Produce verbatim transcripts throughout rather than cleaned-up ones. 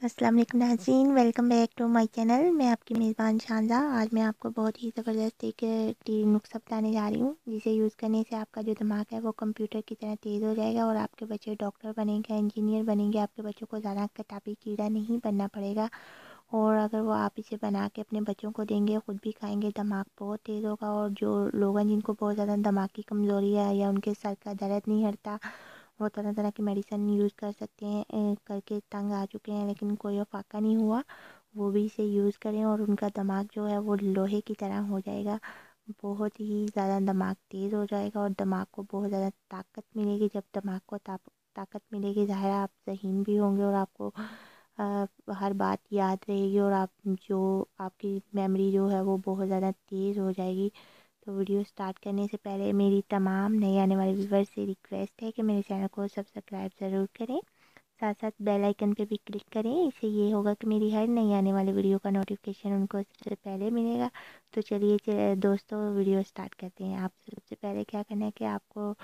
السلام علیکم ناظرین، welcome back to my channel. میں آپ کی میزبان شانزہ۔ آج میں آپ کو بہت ہی زبردست ایک ٹی نسخہ بتانے جا رہی ہوں جسے یوز کرنے سے آپ کا جو دماغ ہے وہ کمپیوٹر کی طرح تیز ہو جائے گا اور آپ کے بچے ڈاکٹر بنیں گے، انجینئر بنیں گے۔ آپ کے بچوں کو زیادہ کتابی کیڑا نہیں بننا پڑے گا، اور اگر وہ آپ اسے بنا کے اپنے بچوں کو دیں گے، خود بھی کھائیں گے، دماغ بہت تیز ہوگا۔ اور جو لوگ ہیں جن کو بہت زیادہ دماغ کی کمزوری ہے یا ان کے سر کا درد نہیں ہٹتا، وہ طرح طرح کی میڈیسن یوز کر سکتے ہیں، کر کے تنگ آ چکے ہیں لیکن کوئی فائدہ نہیں ہوا، وہ بھی اسے یوز کریں اور ان کا دماغ جو ہے وہ لوہے کی طرح ہو جائے گا، بہت ہی زیادہ دماغ تیز ہو جائے گا اور دماغ کو بہت زیادہ طاقت ملے گی۔ جب دماغ کو طاقت ملے گی، ظاہر آپ ذہین بھی ہوں گے اور آپ کو ہر بات یاد رہے گی، اور آپ جو آپ کی میموری جو ہے وہ بہت زیادہ تیز ہو جائے گی۔ تو ویڈیو سٹارٹ کرنے سے پہلے میری تمام نئے آنے والے ویور سے ریکویسٹ ہے کہ میرے چینل کو سبسکرائب ضرور کریں، ساتھ ساتھ بیل آئیکن پہ بھی کلک کریں۔ اس سے یہ ہوگا کہ میری ہر نئی آنے والی ویڈیو کا نوٹیفیکیشن ان کو سب سے پہلے ملے گا۔ تو چلیے دوستو ویڈیو سٹارٹ کرتے ہیں۔ آپ سب سے پہلے کیا کرنا ہے کہ آپ کو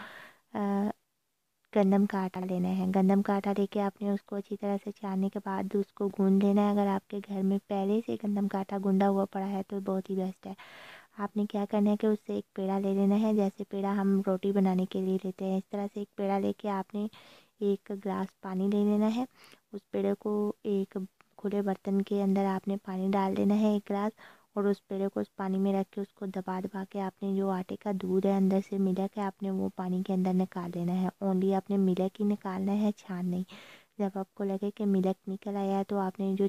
گندم کا آٹا لینا ہے۔ گندم کا آٹا لے کے آپ نے اس کو اچھی طرح سے چھاننے کے بعد اس کو گوندھ لینا ہے۔ اگر آپ کے گھر میں پہلے سے گندم کا آٹا گوندا ہوا پڑا ہے تو بہت ہی بیسٹ ہے۔ آپ نے کیا کرنا ہے کہ اس سے ایک پیڑا لے لینا ہے، جیسے پیڑا ہم روٹی بنانے کے لیے لیتے ہیں، اس طرح سے ایک پیڑا لے کے آپ نے ایک گلاس پانی لے لینا ہے۔ اس پیڑے کو ایک کھلے برتن کے اندر آپ نے پانی ڈال دینا ہے ایک گلاس، اور اس پیڑے کو اس پانی میں رکھ کے اس کو دبا دبا کے آپ نے جو آٹے کا دودھ ہے اندر سے ملک ہے آپ نے وہ پانی کے اندر نکال دینا ہے۔ اونلی آپ نے ملک ہی نکالنا ہے، چھان نہیں۔ جب آپ کو لگے کہ ملک نکل آیا ہے تو آپ نے جو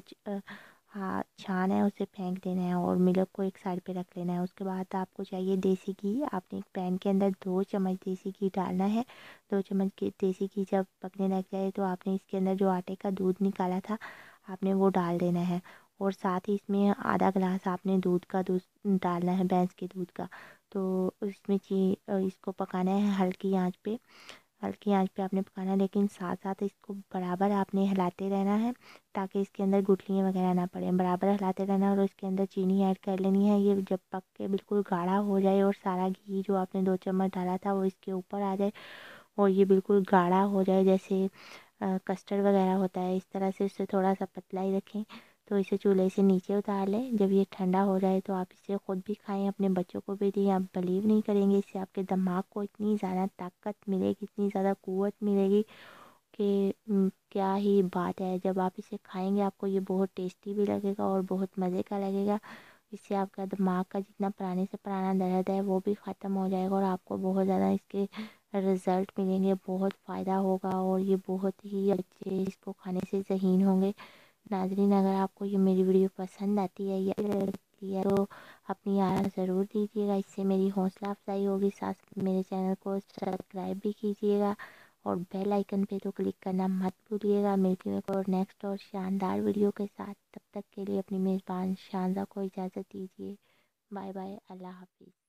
ہاں چھان ہے اسے پھینک دینا ہے اور ملک کو ایک سائڈ پہ رکھ لینا ہے۔ اس کے بعد آپ کو چاہیے دیسی گھی۔ آپ نے ایک پین کے اندر دو چمچ دیسی گھی ڈالنا ہے۔ دو چمچ دیسی گھی جب پکنے لگ جائے تو آپ نے اس کے اندر جو آٹے کا دودھ نکالا تھا آپ نے وہ ڈال دینا ہے، اور ساتھ ہی اس میں آدھا گلاس آپ نے دودھ کا دودھ ڈالنا ہے، بھینس کے دودھ کا۔ تو اس میں اس کو پکانا ہے ہلکی آنچ پہ، ہلکی آنچ پہ آپ نے پکانا ہے، لیکن ساتھ ساتھ اس کو برابر آپ نے ہلاتے رہنا ہے تاکہ اس کے اندر گٹلیاں وغیرہ نہ پڑیں۔ برابر ہلاتے رہنا ہے اور اس کے اندر چینی ایڈ کر لینی ہے۔ یہ جب پک کے بالکل گاڑھا ہو جائے اور سارا گھی جو آپ نے دو چمچ ڈالا تھا وہ اس کے اوپر آ جائے اور یہ بالکل گاڑھا ہو جائے، جیسے کسٹرڈ وغیرہ ہوتا ہے، اس طرح سے اسے تھوڑا سا پتلا ہی رکھیں۔ تو اسے چولہے سے نیچے اتار لیں۔ جب یہ ٹھنڈا ہو جائے تو آپ اسے خود بھی کھائیں، اپنے بچوں کو بھی دیں۔ آپ بلیو نہیں کریں گے، اس سے آپ کے دماغ کو اتنی زیادہ طاقت ملے گی، اتنی زیادہ قوت ملے گی کہ کیا ہی بات ہے۔ جب آپ اسے کھائیں گے آپ کو یہ بہت ٹیسٹی بھی لگے گا اور بہت مزے کا لگے گا۔ اس سے آپ کا دماغ کا جتنا پرانے سے پرانا درد ہے وہ بھی ختم ہو جائے گا اور آپ کو بہت زیادہ اس کے رزلٹ ملیں گے، بہت فائدہ ہوگا اور یہ بہت ہی اچھے، اس کو کھانے سے ذہین ہوں گے۔ ناظرین اگر آپ کو یہ میری ویڈیو پسند آتی ہے یا لگتی ہے تو اپنی آرا ضرور دیجیے گا، اس سے میری حوصلہ افزائی ہوگی۔ ساتھ میرے چینل کو سبسکرائب بھی کیجیے گا اور بیل آئیکن پہ تو کلک کرنا مت بھولیے گا۔ ملتی ہوں اور نیکسٹ اور شاندار ویڈیو کے ساتھ، تب تک کے لیے اپنی میزبان شانزہ کو اجازت دیجیے۔ بائے بائے، اللہ حافظ۔